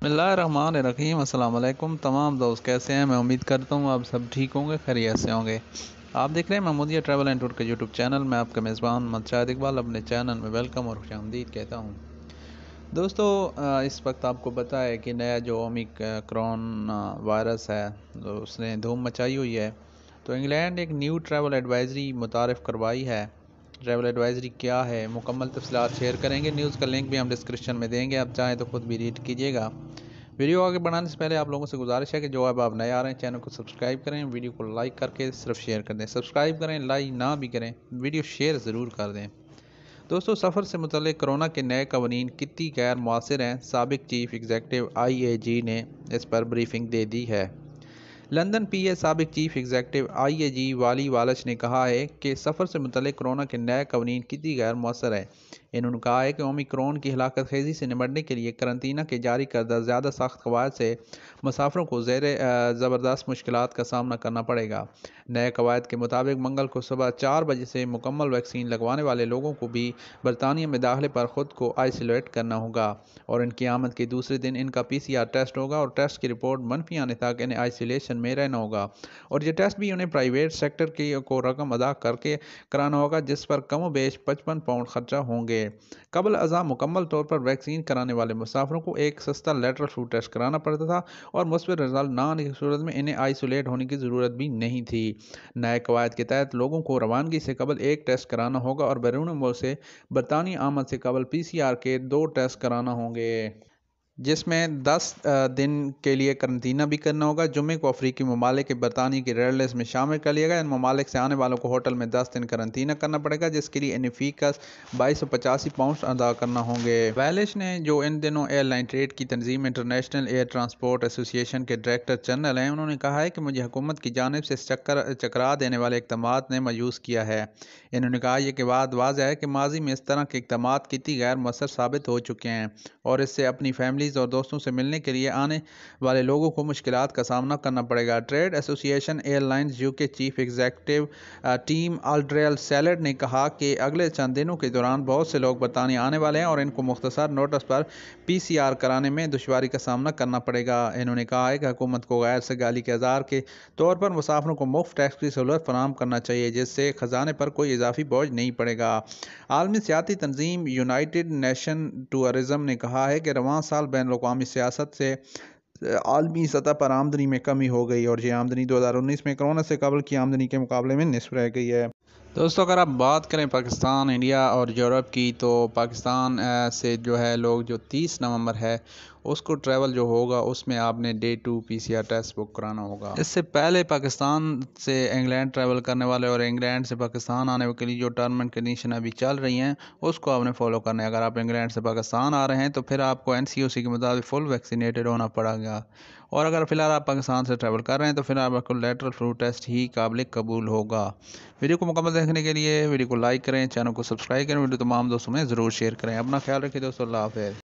बिस्मिल्लाहिर्रहमानिर्रहीम। अस्सलाम वालेकुम तमाम दोस्त, कैसे हैं? मैं उम्मीद करता हूँ आप सब ठीक होंगे, खैरियत से होंगे। आप देख रहे हैं महमूदिया ट्रैवल एंड टूर के यूट्यूब चैनल। मैं आपका मेज़बान मोहम्मद शाहिद इकबाल अपने चैनल में वेलकम और खुशामदीद कहता हूँ। दोस्तों, इस वक्त आपको पता है कि नया जो ओमिक्रॉन वायरस है तो उसने धूम मचाई हुई है। तो इंग्लैंड एक न्यू ट्रैवल एडवाइजरी मुतारफ़ करवाई है। ट्रैवल एडवाइजरी क्या है, मुकम्मल तफसीलात शेयर करेंगे। न्यूज़ का लिंक भी हम डिस्क्रिप्शन में देंगे, आप चाहें तो ख़ुद भी रीड कीजिएगा। वीडियो आगे बढ़ाने से पहले आप लोगों से गुजारिश है कि जो अब आप नए आ रहे हैं चैनल को सब्सक्राइब करें, वीडियो को लाइक करके सिर्फ शेयर कर दें। सब्सक्राइब करें, लाइक ना भी करें, वीडियो शेयर ज़रूर कर दें। दोस्तों, सफ़र से मुतल्लिक़ कोरोना के नए कवानीन कितनी गैर मुअस्सर हैं, साबिक़ चीफ एग्जीक्यूटिव IAG ने इस पर ब्रीफिंग दे दी है। लंदन PA साबिक़ चीफ एग्जीक्यूटिव IAG वाली वालश ने कहा है कि सफ़र से मुतल्लिक़ कोरोना के नए कवानीन कितनी गैर मुअस्सर है। इन्होंने कहा है कि ओमिक्रॉन की हलाकत खेजी से निपटने के लिए करंतना के जारी करदा ज़्यादा सख्त कवायद से मुसाफिरों को ज़बरदस्त मुश्किलात का सामना करना पड़ेगा। नए कवायद के मुताबिक मंगल को सुबह 4 बजे से मुकम्मल वैक्सीन लगवाने वाले लोगों को भी बरतानिया में दाखिले पर ख़ुद को आइसोलेट करना होगा और इनकी आमद के दूसरे दिन इनका PCR टेस्ट होगा और टेस्ट की रिपोर्ट मनफी आने तक इन्हें आइसोलेशन में रहना होगा। और ये टेस्ट भी उन्हें प्राइवेट सेक्टर को रकम अदा करके कराना होगा, जिस पर कम बेश 55 पाउंड खर्चा होंगे। कबल अज़ा मुकम्मल तौर पर वैक्सीन कराने वाले मुसाफिरों को एक सस्ता लेटरल फ्लू टेस्ट कराना पड़ता था और मुस्बित रिजल्ट ना आने की सूरत में इन्हें आइसोलेट होने की ज़रूरत भी नहीं थी। नए कवायद के तहत लोगों को रवानगी से कबल एक टेस्ट कराना होगा और बैरून मुल्क से बरतानी आमद से कबल PCR के 2 टेस्ट कराना होंगे, जिसमें 10 दिन के लिए करंतना भी करना होगा। जुम्मे को अफ्रीकी ममालिक के बरतानिया की रेड लिस्ट में शामिल कर लिया गया। इन ममालिक से आने वालों को होटल में 10 दिन करंतना करना पड़ेगा, जिसके लिए इन्हें फ़ी का 2285 पाउंड अदा करना होंगे। वैलिश ने, जो इन दिनों एयरलाइन ट्रेड की तंजीम इंटरनेशनल एयर ट्रांसपोर्ट एसोसिएशन के डायरेक्टर जनरल हैं, उन्होंने कहा है कि मुझे हुकूमत की जानिब से चकरा देने वाले इक़दामात ने मायूस किया है। इन्होंने कहा यह कि बात वाज़ह है कि माजी में इस तरह के इक़दामात कितनी गैर मुअस्सर साबित हो चुके हैं और इससे अपनी फैमिलीज़ और दोस्तों से मिलने के लिए आने वाले लोगों को मुश्किलात का सामना करना पड़ेगा। Trade association airlines UK chief executive Tim Alderslade ने कहा कि अगले चंद दिनों के दौरान बहुत से लोग बरतानिया आने वाले हैं और इनको मुख्तसर नोटिस पर PCR कराने में दुश्वारी का सामना करना पड़ेगा। इन्होंने कहा है कि हुकूमत को गैर सगाली के आज़ार के तौर पर मुसाफिरों को मुफ्त टैक्स की सहूलत फराहम करना चाहिए, जिससे ख़जाने पर कोई इजाफी बोझ नहीं पड़ेगा। आलमी सियाती तंजीम यूनाइटेड नेशन टूरिज़म ने कहा है कि रवां साल बैनुल-अक़वामी सियासत से आलमी सतह पर आमदनी में कमी हो गई और ये आमदनी 2019 में कोरोना से कबल की आमदनी के मुकाबले में निस्फ रह गई है। दोस्तों, अगर आप बात करें पाकिस्तान, इंडिया और यूरोप की, तो पाकिस्तान से जो है लोग जो 30 नवंबर है उसको ट्रैवल जो होगा उसमें आपने Day 2 PCR टेस्ट बुक कराना होगा। इससे पहले पाकिस्तान से इंग्लैंड ट्रैवल करने वाले और इंग्लैंड से पाकिस्तान आने के लिए जो टर्म एंड कंडीशन अभी चल रही हैं उसको आपने फॉलो करना है। अगर आप इंग्लैंड से पाकिस्तान आ रहे हैं तो फिर आपको NCOC के मुताबिक फुल वैक्सीनेटेड होना पड़ेगा और अगर फ़िलहाल आप पाकिस्तान से ट्रैवल कर रहे हैं तो फिर आपको लेटरल फ्लू टेस्ट ही काबिल कबूल होगा। वीडियो को मुकम्मल देखने के लिए वीडियो को लाइक करें, चैनल को सब्सक्राइब करें, वीडियो तमाम दोस्तों में ज़रूर शेयर करें। अपना ख्याल रखिए दोस्तों, अल्लाह हाफ़िज़।